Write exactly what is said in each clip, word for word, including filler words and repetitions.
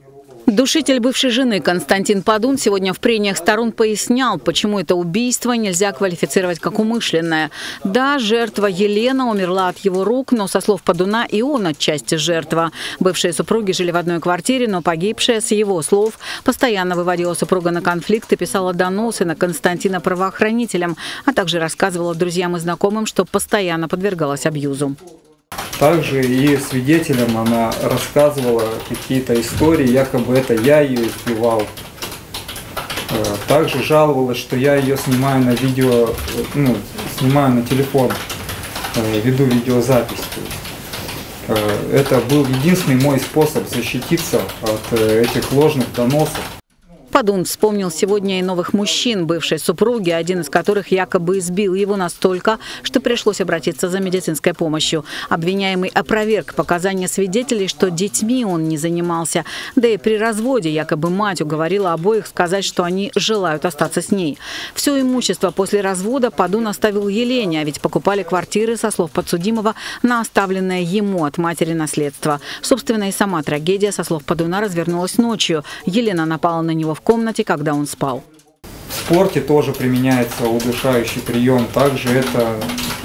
Душитель бывшей жены Константин Падун сегодня в прениях сторон пояснял, почему это убийство нельзя квалифицировать как умышленное. Да, жертва Елена умерла от его рук, но, со слов Падуна, и он отчасти жертва. Бывшие супруги жили в одной квартире, но погибшая, с его слов, постоянно выводила супруга на конфликт и писала доносы на Константина правоохранителям, а также рассказывала друзьям и знакомым, что постоянно подвергалась абьюзу. Также и свидетелям она рассказывала какие-то истории, якобы это я ее избивал. Также жаловалась, что я ее снимаю на видео, ну, снимаю на телефон, веду видеозапись. Это был единственный мой способ защититься от этих ложных доносов. Падун вспомнил сегодня и новых мужчин бывшей супруги, один из которых якобы избил его настолько, что пришлось обратиться за медицинской помощью. Обвиняемый опроверг показания свидетелей, что детьми он не занимался. Да и при разводе якобы мать уговорила обоих сказать, что они желают остаться с ней. Все имущество после развода Падун оставил Елене, а ведь покупали квартиры, со слов подсудимого, на оставленное ему от матери наследство. Собственно, и сама трагедия, со слов Падуна, развернулась ночью. Елена напала на него в комнате, когда он спал. В спорте тоже применяется удушающий прием. Также это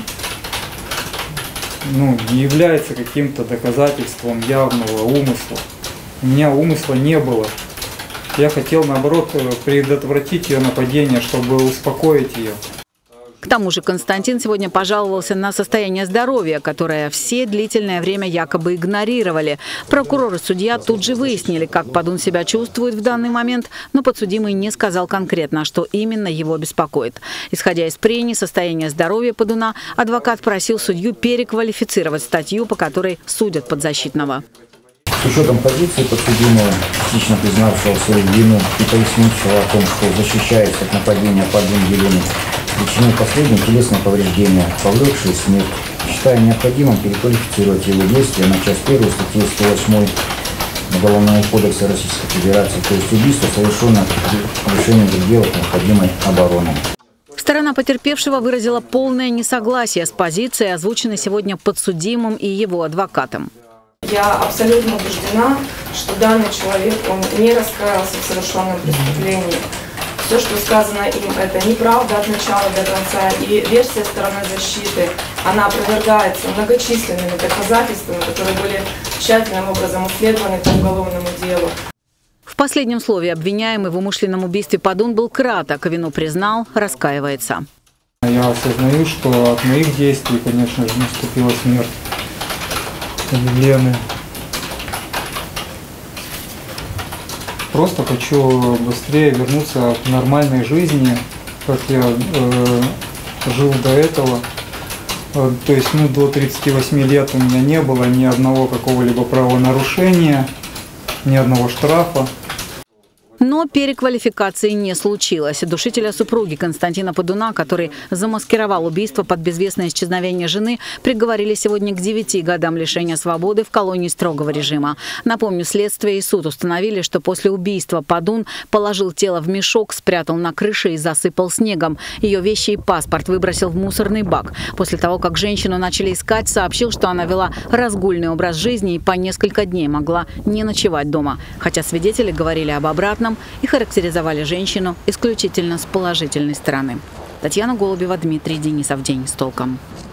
ну, не является каким-то доказательством явного умысла. У меня умысла не было. Я хотел, наоборот, предотвратить ее нападение, чтобы успокоить ее. К тому же Константин сегодня пожаловался на состояние здоровья, которое все длительное время якобы игнорировали. Прокурор и судья тут же выяснили, как Падун себя чувствует в данный момент, но подсудимый не сказал конкретно, что именно его беспокоит. Исходя из прений состояния здоровья Падуна, адвокат просил судью переквалифицировать статью, по которой судят подзащитного. С учетом позиции подсудимого, частично признавшего свою вину и пояснившего о том, что защищаясь от нападения Падун Елены, причинил последнее телесное повреждение, повлекшее смерть, считая необходимым переквалифицировать его действия на часть первую статьи сто восемь Уголовного кодекса Российской Федерации, то есть убийство, совершенное при превышении пределов необходимой обороны. Сторона потерпевшего выразила полное несогласие с позицией, озвученной сегодня подсудимым и его адвокатом. Я абсолютно убеждена, что данный человек, он не раскаялся в совершенном преступлении. Все, что сказано им, это неправда от начала до конца. И версия стороны защиты, она опровергается многочисленными доказательствами, которые были тщательным образом исследованы по уголовному делу. В последнем слове обвиняемый в умышленном убийстве Падун был краток, вину признал, раскаивается. Я осознаю, что от моих действий, конечно же, наступила смерть Елены. Просто хочу быстрее вернуться к нормальной жизни, как я э, жил до этого. Э, то есть ну, до тридцати восьми лет у меня не было ни одного какого-либо правонарушения, ни одного штрафа. Но переквалификации не случилось. Душителя супруги Константина Падуна, который замаскировал убийство под безвестное исчезновение жены, приговорили сегодня к девяти годам лишения свободы в колонии строгого режима. Напомню, следствие и суд установили, что после убийства Падун положил тело в мешок, спрятал на крыше и засыпал снегом. Ее вещи и паспорт выбросил в мусорный бак. После того, как женщину начали искать, сообщил, что она вела разгульный образ жизни и по несколько дней могла не ночевать дома. Хотя свидетели говорили об обратном и характеризовали женщину исключительно с положительной стороны. Татьяна Голубева, Дмитрий Денисов. День с толком.